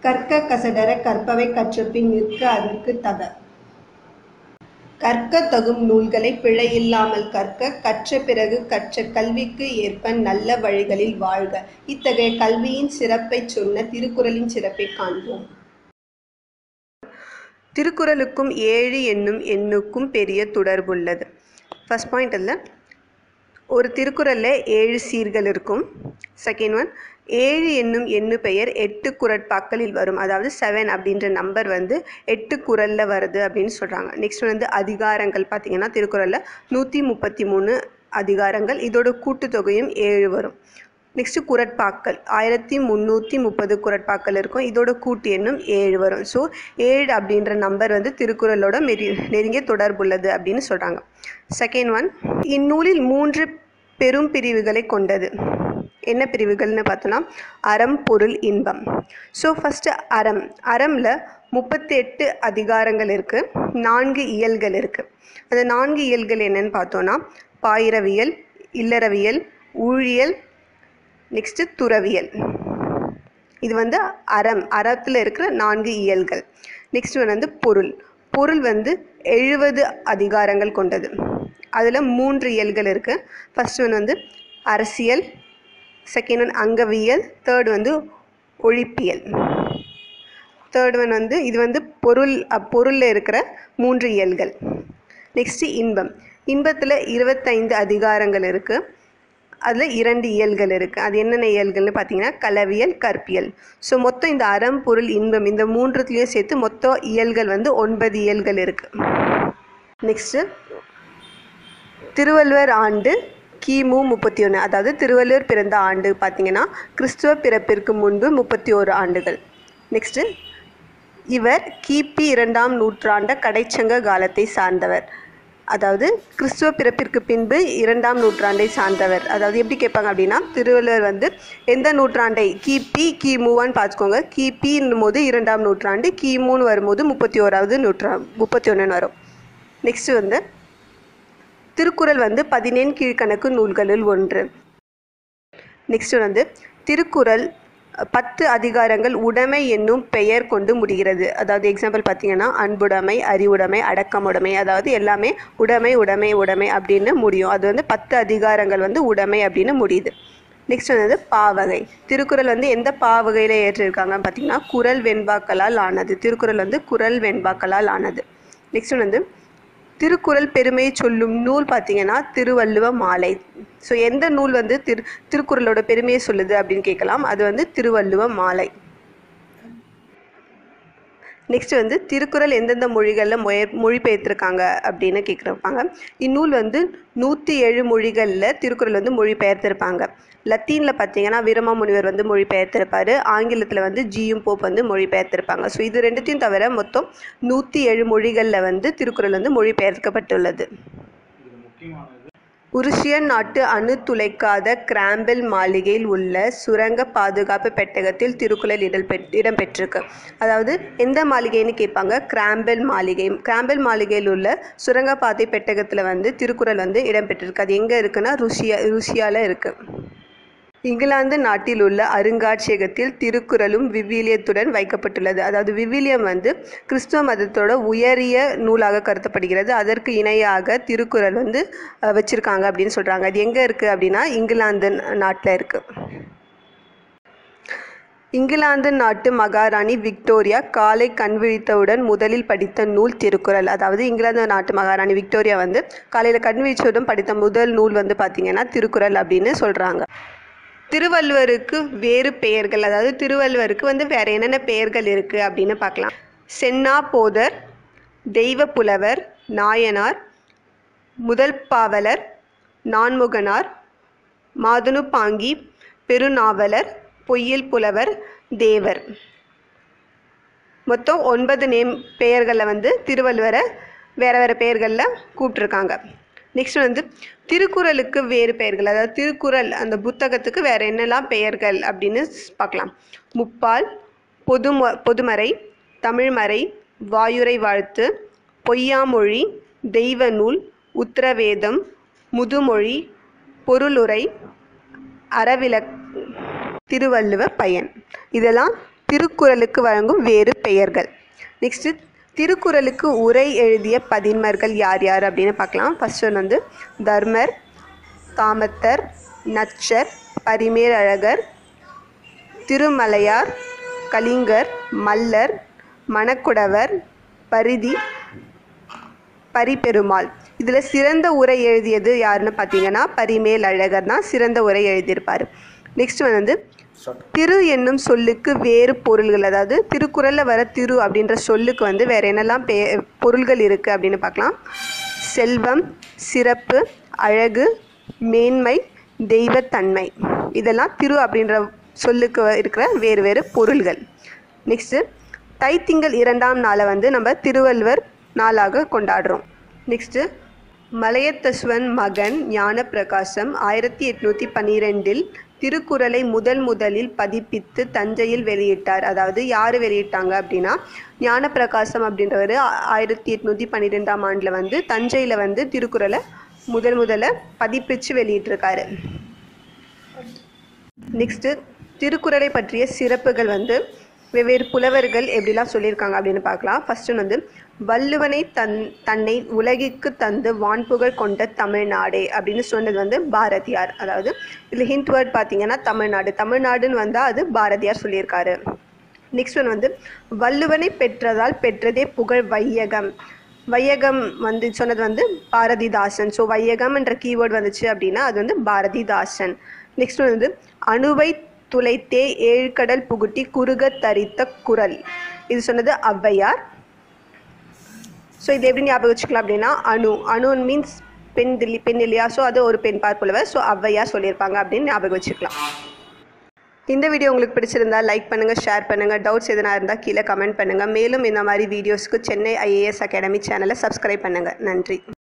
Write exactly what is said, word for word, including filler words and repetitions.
கற்க கசடர கற்பவை கற்றபின் நிற்க அதற்கு தக. கற்க தகும் நூல்களை பிழையில்லாமல் கற்க, கற்ற பிறகு கற்ற கல்விக்கு ஏற்ப நல்ல வழிகளில் வாழ்க. இத்தகைய கல்வியின் சிறப்பைச் சொன்ன திருக்குறளின் சிறப்பைக் காண்போம். திருக்குறளுக்கும் ஏழு என்னும் எண்ணுக்கும் பெரிய தொடர்புள்ளது. ஃபர்ஸ்ட் பாயிண்ட் இல்லை, ஒரு திருக்குறளில் ஏழு சீர்கள் இருக்கும். செகண்ட் ஒன், ஏழு என்னும் எண்ணு பெயர் எட்டு குறட்பாக்களில் வரும். அதாவது செவன் அப்படின்ற நம்பர் வந்து எட்டு குறளில் வருது அப்படின்னு சொல்கிறாங்க. நெக்ஸ்ட் வந்து அதிகாரங்கள் பார்த்திங்கன்னா திருக்குறளில் நூற்றி முப்பத்தி மூணு அதிகாரங்கள், இதோட கூட்டுத்தொகையும் ஏழு வரும். நெக்ஸ்ட்டு குறட்பாக்கள் ஆயிரத்தி முந்நூற்றி முப்பது குறட்பாக்கள் இருக்கும், இதோட கூட்டு எண்ணும் ஏழு வரும். ஸோ ஏழு அப்படின்ற நம்பர் வந்து திருக்குறளோட மெரி நெருங்கிய தொடர்புள்ளது அப்படின்னு சொல்கிறாங்க. செகண்ட் ஒன், இந்நூலில் மூன்று பெரும் பிரிவுகளை கொண்டது. என்ன பிரிவுகள்னு பார்த்தோன்னா அறம், பொருள், இன்பம். ஸோ ஃபஸ்ட்டு அறம். அறமில் முப்பத்தி எட்டு அதிகாரங்கள் இருக்குது, நான்கு இயல்கள் இருக்குது. அந்த நான்கு இயல்கள் என்னென்னு பார்த்தோன்னா பாயிரவியல், இல்லறவியல், ஊழியல், நெக்ஸ்ட்டு துறவியல். இது வந்து அறம், அறத்தில் இருக்கிற நான்கு இயல்கள். நெக்ஸ்ட் ஒன் வந்து பொருள். பொருள் வந்து எழுபது அதிகாரங்கள் கொண்டது. அதில் மூன்று இயல்கள் இருக்குது. ஃபர்ஸ்ட் ஒன் வந்து அரசியல், செகண்ட் ஒன் அங்கவியல், தேர்ட் வந்து ஒழிப்பியல். தேர்ட் ஒன் வந்து இது வந்து பொருள் பொருளில் இருக்கிற மூன்று இயல்கள். நெக்ஸ்ட்டு இன்பம். இன்பத்தில் இருபத்தைந்து அதிகாரங்கள் இருக்குது, அதில் இரண்டு இயல்கள் இருக்குது. அது என்னென்ன இயல்கள்னு பார்த்தீங்கன்னா களவியல், கற்பியல். ஸோ மொத்தம் இந்த அறம், பொருள், இன்பம் இந்த மூன்றுத்துலேயும் சேர்த்து மொத்தம் இயல்கள் வந்து ஒன்பது இயல்கள் இருக்குது. நெக்ஸ்ட்டு திருவள்ளுவர் ஆண்டு கிமு முப்பத்தி ஒன்று. அதாவது திருவள்ளுவர் பிறந்த ஆண்டு பார்த்திங்கன்னா கிறிஸ்துவ பிறப்பிற்கு முன்பு முப்பத்தி ஓரு ஆண்டுகள். நெக்ஸ்ட்டு இவர் கிபி இரண்டாம் நூற்றாண்ட கடைச்சங்க காலத்தை சார்ந்தவர். அதாவது கிறிஸ்துவ பிறப்பிற்கு பின்பு இரண்டாம் நூற்றாண்டை சார்ந்தவர். அதாவது எப்படி கேட்பாங்க அப்படின்னா திருவள்ளுவர் வந்து எந்த நூற்றாண்டை, கிபி கிமுவான்னு பார்த்துக்கோங்க. கிபின்னும் போது இரண்டாம் நூற்றாண்டு, கிமுன்னு வரும்போது முப்பத்தி ஓராவது நூற்றா முப்பத்தி ஒன்றுன்னு வரும். நெக்ஸ்ட்டு வந்து திருக்குறள் வந்து பதினேழு கீழ்கணக்கு நூல்களில் ஒன்று. நெக்ஸ்ட் வந்து திருக்குறள் பத்து அதிகாரங்கள் உடைமை என்னும் பெயர் கொண்டு முடிகிறது. அதாவது எக்ஸாம்பிள் பார்த்தீங்கன்னா அன்புடைமை, அறிவுடைமை, அடக்கமுடைமை, அதாவது எல்லாமே உடைமை உடைமை உடைமை அப்படின்னு முடியும். அது வந்து பத்து அதிகாரங்கள் வந்து உடைமை அப்படின்னு முடியுது. நெக்ஸ்ட் வந்து பாவகை. திருக்குறள் வந்து எந்த பாவகையில் ஏற்றிருக்காங்கன்னு பார்த்தீங்கன்னா குறள் வெண்பாக்களால் ஆனது. திருக்குறள் வந்து குறள் வெண்பாக்களால் ஆனது. நெக்ஸ்ட் வந்து திருக்குறள் பெருமையை சொல்லும் நூல் பார்த்திங்கன்னா திருவள்ளுவ மாலை. ஸோ எந்த நூல் வந்து திரு திருக்குறளோட பெருமையை சொல்லுது அப்படின்னு கேட்கலாம். அது வந்து திருவள்ளுவ மாலை. நெக்ஸ்ட் வந்து திருக்குறள் எந்தெந்த மொழிகளில் மொழி மொழிபெயர்த்திருக்காங்க அப்படின்னு கேட்குறப்பாங்க. இந்நூல் வந்து நூற்றி ஏழு மொழிகளில் திருக்குறள் வந்து மொழிபெயர்த்திருப்பாங்க. லத்தீனில் பார்த்தீங்கன்னா வீரமா முனிவர் வந்து மொழிபெயர்த்திருப்பார். ஆங்கிலத்தில் வந்து ஜியும் போப் வந்து மொழிபெயர்த்திருப்பாங்க. ஸோ இது ரெண்டுத்தையும் தவிர மொத்தம் நூற்றி ஏழு மொழிகளில் வந்து திருக்குறள் வந்து மொழிபெயர்க்கப்பட்டுள்ளது. உருசியன் நாட்டு அணு துளைக்காத கிராம்பெல் மாளிகையில் உள்ள சுரங்க பாதுகாப்பு பெட்டகத்தில் திருக்குறள் இடல் இடம்பெற்றிருக்கு. அதாவது எந்த மாளிகைன்னு கேட்பாங்க, கிராம்பெல் மாளிகை. கிராம்பெல் மாளிகையில் உள்ள சுரங்கப்பாதை பெட்டகத்தில் வந்து திருக்குறள் வந்து இடம்பெற்றிருக்கு. அது எங்கே இருக்குன்னா ருசியா ருசியாவில் இருக்குது. இங்கிலாந்து நாட்டில் உள்ள அருங்காட்சியகத்தில் திருக்குறளும் விவிலியத்துடன் வைக்கப்பட்டுள்ளது. அதாவது விவிலியம் வந்து கிறிஸ்துவ மதத்தோட உயரிய நூலாக கருதப்படுகிறது. அதற்கு இணையாக திருக்குறள் வந்து வச்சுருக்காங்க அப்படின்னு சொல்கிறாங்க. அது எங்கே இருக்குது அப்படின்னா இங்கிலாந்து நாட்டில் இருக்குது. இங்கிலாந்து நாட்டு மகாராணி விக்டோரியா காலை கண்விழித்தவுடன் முதலில் படித்த நூல் திருக்குறள். அதாவது இங்கிலாந்து நாட்டு மகாராணி விக்டோரியா வந்து காலையில் கண்விழித்தவுடன் படித்த முதல் நூல் வந்து பார்த்திங்கன்னா திருக்குறள் அப்படின்னு சொல்கிறாங்க. திருவள்ளுவருக்கு வேறு பெயர்கள், அதாவது திருவள்ளுவருக்கு வந்து வேறு என்னென்ன பெயர்கள் இருக்குது அப்படின்னு பார்க்கலாம். சென்னா போதர், தெய்வ புலவர், நாயனார், முதல் பாவலர், நான்முகனார், மாதுணு பாங்கி, பெருநாவலர், பொய்யில் புலவர், தேவர். மொத்தம் ஒன்பது நேம் பெயர்களில் வந்து திருவள்ளுவரை வேறு வேறு பெயர்களில் கூப்பிட்ருக்காங்க. நெக்ஸ்ட் வந்து திருக்குறளுக்கு வேறு பெயர்கள், அதாவது திருக்குறள் அந்த புத்தகத்துக்கு வேறு என்னெல்லாம் பெயர்கள் அப்படின்னு பார்க்கலாம். முப்பால், பொது பொதுமறை, தமிழ்மறை, வாயுரை வாழ்த்து, பொய்யாமொழி, தெய்வ நூல், உத்தரவேதம், முதுமொழி, பொருளுரை, அறவிலக், திருவள்ளுவ பயன். இதெல்லாம் திருக்குறளுக்கு வழங்கும் வேறு பெயர்கள். நெக்ஸ்ட்டு திருக்குறளுக்கு உரை எழுதிய பதின்மர்கள் யார் யார் அப்படின்னு பார்க்கலாம். ஃபர்ஸ்ட் ஒன் வந்து தர்மர், காமத்தர், நச்சர், பரிமேலழகர், திருமலையார், கலிங்கர், மல்லர், மணக்குடவர், பரிதி, பரிபெருமாள். இதில் சிறந்த உரை எழுதியது யாருன்னு பார்த்தீங்கன்னா பரிமேலழகர் தான் சிறந்த உரை எழுதியிருப்பார். நெக்ஸ்ட் வந்து திரு என்னும் சொல்லுக்கு வேறு பொருள்கள், அதாவது திருக்குறளில் வர திரு அப்படின்ற சொல்லுக்கு வந்து வேறு என்னெல்லாம் பெ பொருள்கள் இருக்குது அப்படின்னு பார்க்கலாம். செல்வம், சிறப்பு, அழகு, மேன்மை, தெய்வத்தன்மை, இதெல்லாம் திரு அப்படின்ற சொல்லுக்கு இருக்கிற வேறு வேறு பொருள்கள். நெக்ஸ்ட்டு தைத்திங்கள் இரண்டாம் நாளை வந்து நம்ம திருவள்ளுவர் நாளாக கொண்டாடுறோம். நெக்ஸ்ட்டு மலையத்தசுவன் மகன் ஞானப்பிரகாசம் ஆயிரத்தி எட்நூற்றி பன்னிரெண்டில் திருக்குறளை முதல் முதலில் பதிப்பித்து தஞ்சையில் வெளியிட்டார். அதாவது யார் வெளியிட்டாங்க அப்படின்னா ஞானப்பிரகாசம் அப்படின்றவர் ஆயிரத்தி எட்நூற்றி பன்னிரெண்டாம் ஆண்டில் வந்து தஞ்சையில் வந்து திருக்குறளை முதல் முதல்ல பதிப்பிச்சு வெளியிட்டிருக்காரு. நெக்ஸ்ட்டு திருக்குறளை பற்றிய சிறப்புகள் வந்து வெவ்வேறு புலவர்கள் எப்படிலாம் சொல்லியிருக்காங்க அப்படின்னு பார்க்கலாம். ஃபஸ்ட்டு வந்து வள்ளுவனை தன் தன்னை உலகிற்கு தந்து வான்புகழ் கொண்ட தமிழ்நாடே அப்படின்னு சொன்னது வந்து பாரதியார். அதாவது இதில் ஹிண்ட் வேர்ட் பார்த்தீங்கன்னா தமிழ்நாடு, தமிழ்நாடுன்னு வந்தால் அது பாரதியார் சொல்லியிருக்காரு. நெக்ஸ்ட் ஒன் வந்து வள்ளுவனை பெற்றதால் பெற்றதே புகழ் வையகம். வையகம் வந்து சொன்னது வந்து பாரதிதாசன். ஸோ வையகம் என்ற கீவேர்டு வந்துச்சு அப்படின்னா அது வந்து பாரதிதாசன். நெக்ஸ்ட் வந்து அணுவை துளைத்தே ஏழ்கடல் புகுட்டி குறுக தரித்த குறள், இது சொன்னது ஔவையார். ஸோ இது எப்படி ஞாபகம் வச்சுக்கலாம் அப்படின்னா அணு அணு மீன்ஸ் பெண் தில்லி பெண் இல்லையா, ஸோ அது ஒரு பெண் பார்ப்புலவர். ஸோ ஔவையார் சொல்லியிருப்பாங்க அப்படின்னு ஞாபகம் வச்சுக்கலாம். இந்த வீடியோ உங்களுக்கு பிடிச்சிருந்தா லைக் பண்ணுங்கள், ஷேர் பண்ணுங்கள். டவுட்ஸ் எதனா இருந்தால் கீழே கமெண்ட் பண்ணுங்கள். மேலும் இந்த மாதிரி வீடியோஸ்க்கு சென்னை ஐஏஎஸ் அகாடமி சேனலை சப்ஸ்கிரைப் பண்ணுங்கள். நன்றி.